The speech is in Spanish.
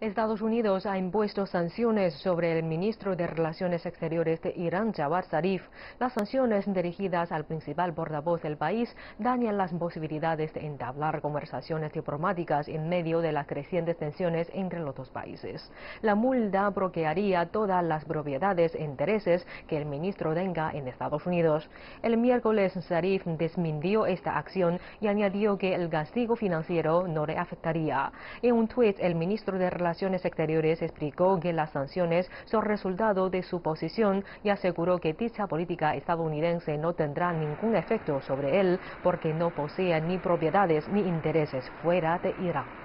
Estados Unidos ha impuesto sanciones sobre el ministro de Relaciones Exteriores de Irán, Javad Zarif. Las sanciones dirigidas al principal portavoz del país dañan las posibilidades de entablar conversaciones diplomáticas en medio de las crecientes tensiones entre los dos países. La multa bloquearía todas las propiedades e intereses que el ministro tenga en Estados Unidos. El miércoles, Zarif desmintió esta acción y añadió que el castigo financiero no le afectaría. En un tuit, el ministro de Relaciones Exteriores explicó que las sanciones son resultado de su posición y aseguró que dicha política estadounidense no tendrá ningún efecto sobre él porque no posee ni propiedades ni intereses fuera de Irán.